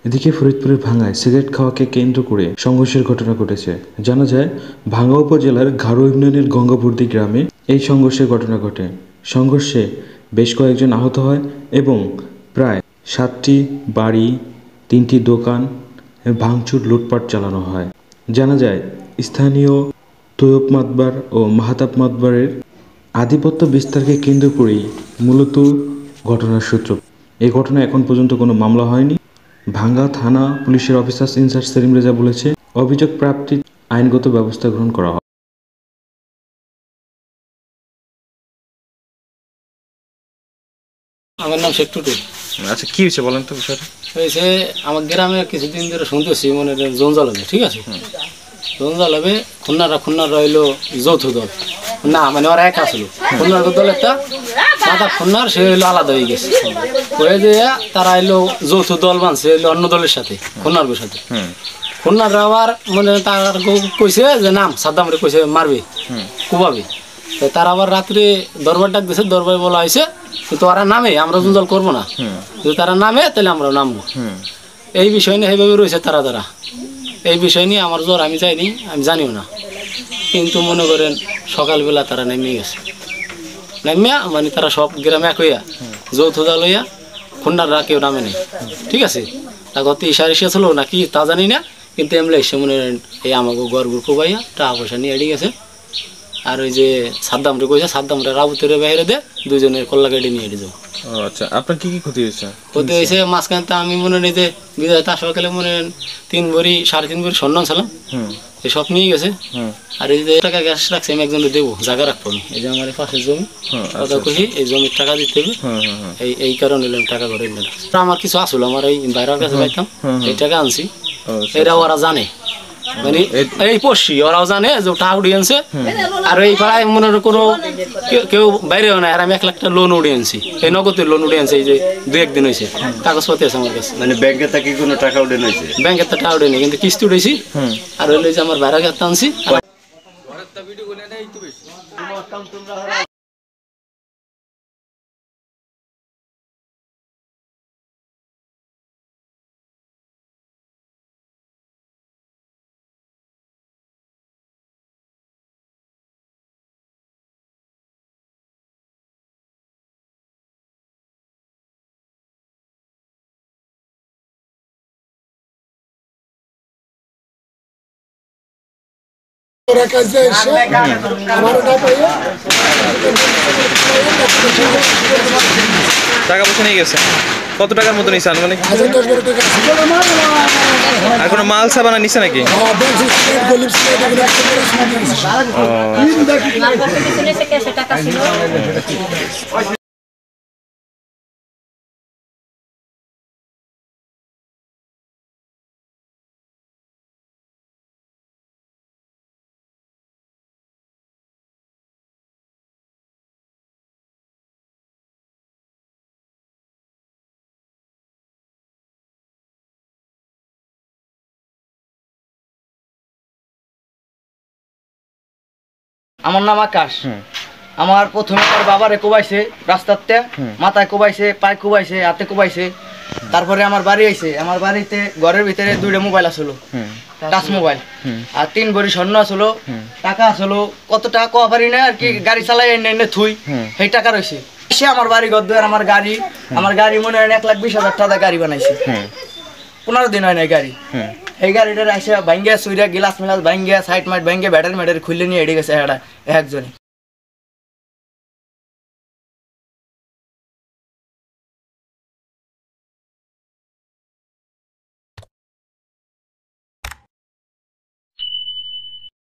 এদিকে ফরিদপুরের ভাঙ্গায় সিগারেট খাওয়াকে কেন্দ্র করে সংঘর্ষের ঘটনা ঘটেছে। জানা যায়, ভাঙ্গা উপজেলার ঘাড়ো ইউনিয়নের গঙ্গাবর্দী গ্রামে এই সংঘর্ষের ঘটনা ঘটে। সংঘর্ষে বেশ কয়েকজন আহত হয় এবং প্রায় 7টি বাড়ি, 3টি দোকান ভাঙচুর, লুটপাট চালানো হয়। জানা যায়, স্থানীয় তৈয়ব মাতবার ও মাহতাব মাতবারের আধিপত্য বিস্তারকে কেন্দ্র করেই মূলত ঘটনার সূত্র। এই ঘটনা এখন পর্যন্ত কোনো মামলা হয়নি। ভাঙ্গা থানা পুলিশের অফিসার ইনচার্জ সেলিম রেজা বলেছে, অভিযোগ প্রাপ্তির আইনগত ব্যবস্থা গ্রহণ করা হবে। আমার নাম শেখ টুটু। আচ্ছা, কি হয়েছে বলেন তো বিষয়টা? হয়েছে আমার গ্রামে কিছুদিন ধরে শুনতেছি মনে জঞ্জাল হবে, ঠিক আছে, জঞ্জাল হবে। খুন্নারা হইলো যৌথ দল, না মানে ওরা এক আসলো। খুন্নার দল একটা মাথা খুন্নার, সে হইলো আলাদা হয়ে গেছে। হয়ে যে তারা এলো যৌথ দল বানছে এলো অন্য দলের সাথে, খুন্নার সাথে। খুন্নাররা আবার মনে তার কইছে যে নাম সাদ্দামরে কইছে মারবে, কুবাবে। তো তারা আবার রাত্রে দরবার ডাক দিয়েছে, দরবারে বলা হয়েছে কিন্তু ওরা নামে, আমরা জঞ্জাল করবো না, যদি তারা নামে তাহলে আমরা নামবো। এই বিষয় নিয়ে এইভাবে রয়েছে তারা। এই বিষয় নিয়ে আমার জ্বর, আমি যাইনি, আমি জানিও না। কিন্তু মনে করেন সকালবেলা তারা নেমে গেছে, নেমিয়া মানে তারা সব গ্রামে এক হইয়া যৌথ দল হইয়া, খুন্নাররা কেউ নামে নেই, ঠিক আছে। তা গত ইশারে ছিল নাকি তা জানি না, কিন্তু এমনি এসে মনে করেন এই আমাকে গড়গুড় কোবাইয়া টাকা পয়সা নিয়ে এড়িয়ে গেছে। আর ওই যে সাদ্দামরে কইছে, সাদ্দামরে রাবুতের বাইরে দে, দুজনের কল্লা গাড়ি নিয়ে এড়ে যাবো। আচ্ছা, আপনার কি কি ক্ষতি হয়েছে? ক্ষতি হয়েছে মাঝখানতে আমি মনে নেই যে বিদায় তার সকালে মনে 3 ভরি 3.5 ভরি স্বর্ণ ছিলাম, এই সব নিয়ে গেছে। আর এই যে টাকা গ্যাস রাখছে, আমি একজনকে দেবো, জায়গা রাখবো আমি। এই যে আমার পাশের জমি, কথা খুশি এই জমির টাকা দিতে হবে, এই কারণে আমি টাকা করে নিলাম। আমার কিছু আসলো, আমার এই বাইরের কাছে পাইতাম, এই টাকা আনছি। এরা ওরা জানে, মানে এই পড়ছি ওরাও জানে যে টাকা উড়িয়ে আনছে। আর এই পাড়ায় মনে কোনো কেউ বাইরেও নাই। আর আমি 1 লাখ টাকা লোন উড়িয়ে আনছি, এই নগদের লোন উড়িয়ে আনছি। এই যে 2-1 দিন হয়েছে, কাগজপত্র আছে আমার কাছে। মানে ব্যাংকে থেকে কোনো টাকা উঠে নিয়েছে? ব্যাংকের তো টাকা উঠে নেই, কিন্তু কিস্তি উঠেছি। আর হইলে যে আমার বাইরের কাছে আনছি। টাকা পয়সা নিয়ে গেছে? কত টাকার মতো নিছে আনুমানিক? আর কোনো মাল সাবানা নিছে নাকি? আমার নাম আকাশ। আমার প্রথমে আমার বাবারে কোবাইছে, রাস্তাতে মাথায় কোবাইছে, পায়ে কোবাইছে, হাতে কোবাইছে। তারপরে আমার বাড়ি আইছে, আমার বাড়িতে ঘরের ভিতরে 2টা মোবাইল আসলো, টাচ মোবাইল। আর 3 ভরি স্বর্ণ আসলো, টাকা আসলো। কত টাকা কোয়া পারি না আর কি, গাড়ি চালাই এনে থুই, সেই টাকা রয়েছে। সে আমার বাড়ি ঘর দুয়ার, আমার গাড়ি মনে হয় 1,20,000 টাকা গাড়ি বানাইছে। 15 দিন হয় না গাড়ি। এই গাড়িটার আসে ভাঙ্গিয়া, সুইরা, গিলাস মিলাস ভাঙ্গিয়া, সাইড মাইট ভাঙ্গিয়া, ব্যাটারি ম্যাটারি খুলে নিয়ে এড়ে গেছে একজনে।